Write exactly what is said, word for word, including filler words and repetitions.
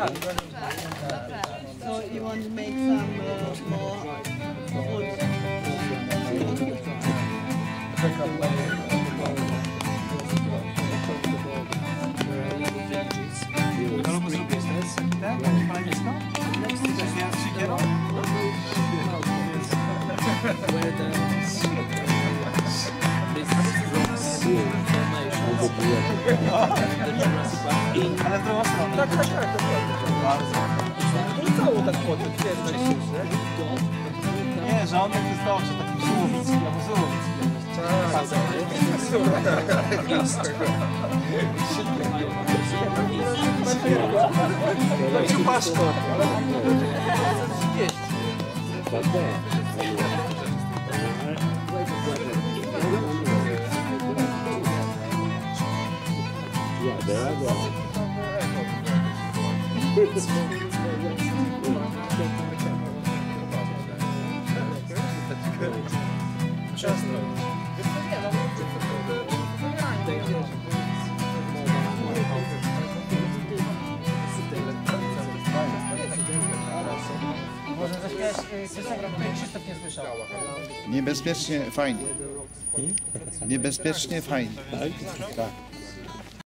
So you want to make some uh, more wood? Ale w drugą stronę. Tak, tak, tak. Bardzo. No cało tak potem, nie, że on jak jest dobrze, taki żółwicki albo żółwicki. Tak. Ciupaszko. Yeah, there I go. Może zaśpiewasz piosenkę, której Krzysztof nie słyszał. Niebezpiecznie fajnie. Niebezpiecznie fajnie. Tak? Tak.